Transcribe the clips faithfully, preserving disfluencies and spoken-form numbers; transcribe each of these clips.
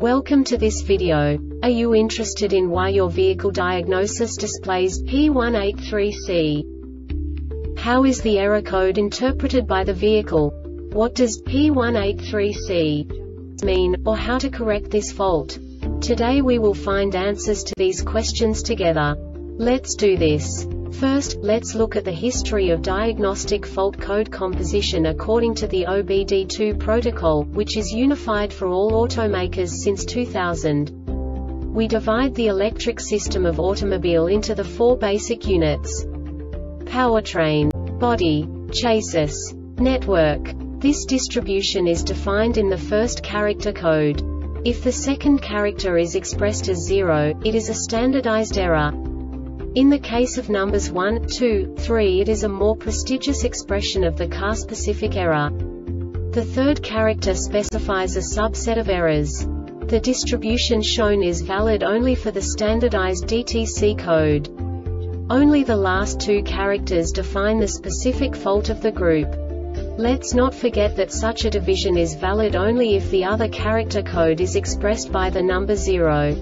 Welcome to this video. Are you interested in why your vehicle diagnosis displays P one eight three C? How is the error code interpreted by the vehicle? What does P one eight three C mean, or how to correct this fault? Today we will find answers to these questions together. Let's do this. First, let's look at the history of diagnostic fault code composition according to the O B D two protocol, which is unified for all automakers since two thousand. We divide the electric system of automobile into the four basic units: powertrain, body, chassis, network. This distribution is defined in the first character code. If the second character is expressed as zero, it is a standardized error. In the case of numbers one, two, three, it is a more prestigious expression of the car-specific error. The third character specifies a subset of errors. The distribution shown is valid only for the standardized D T C code. Only the last two characters define the specific fault of the group. Let's not forget that such a division is valid only if the other character code is expressed by the number zero.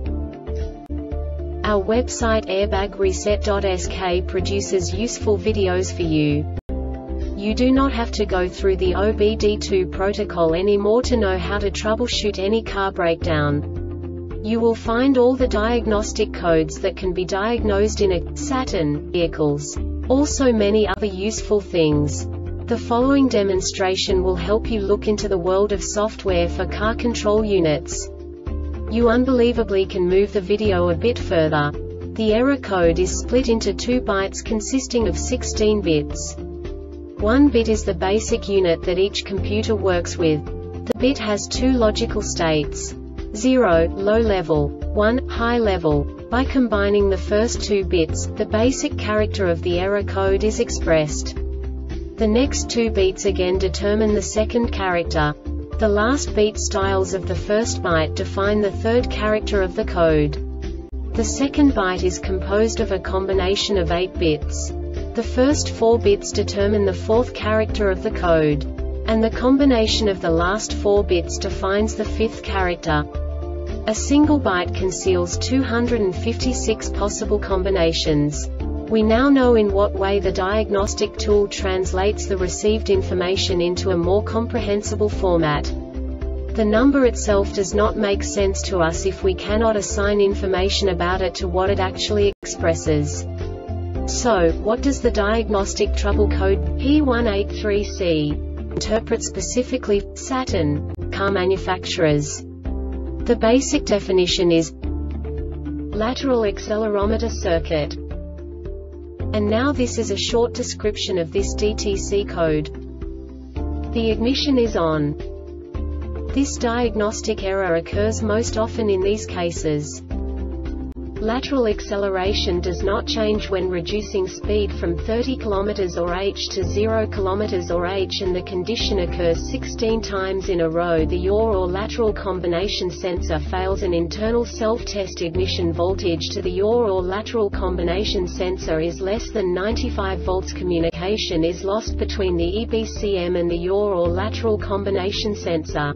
Our website airbag reset dot S K produces useful videos for you. You do not have to go through the O B D two protocol anymore to know how to troubleshoot any car breakdown. You will find all the diagnostic codes that can be diagnosed in a Saturn vehicles. Also many other useful things. The following demonstration will help you look into the world of software for car control units. You unbelievably can move the video a bit further. The error code is split into two bytes consisting of sixteen bits. One bit is the basic unit that each computer works with. The bit has two logical states: zero, low level, one, high level. By combining the first two bits, the basic character of the error code is expressed. The next two bits again determine the second character. The last beat styles of the first byte define the third character of the code. The second byte is composed of a combination of eight bits. The first four bits determine the fourth character of the code. And the combination of the last four bits defines the fifth character. A single byte conceals two hundred fifty-six possible combinations. We now know in what way the diagnostic tool translates the received information into a more comprehensible format. The number itself does not make sense to us if we cannot assign information about it to what it actually expresses. So, what does the diagnostic trouble code P one eight three C interpret specifically for Saturn car manufacturers? The basic definition is lateral accelerometer circuit. And now this is a short description of this D T C code. The ignition is on. This diagnostic error occurs most often in these cases. Lateral acceleration does not change when reducing speed from thirty kilometers per hour to zero kilometers per hour, and the condition occurs sixteen times in a row. The yaw or lateral combination sensor fails. An internal self-test ignition voltage to the yaw or lateral combination sensor is less than ninety-five volts. Communication is lost between the E B C M and the yaw or lateral combination sensor.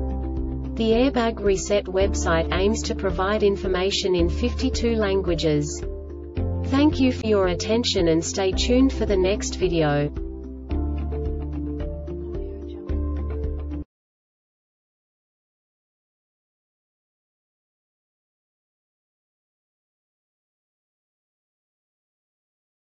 The Airbag Reset website aims to provide information in fifty-two languages. Thank you for your attention and stay tuned for the next video.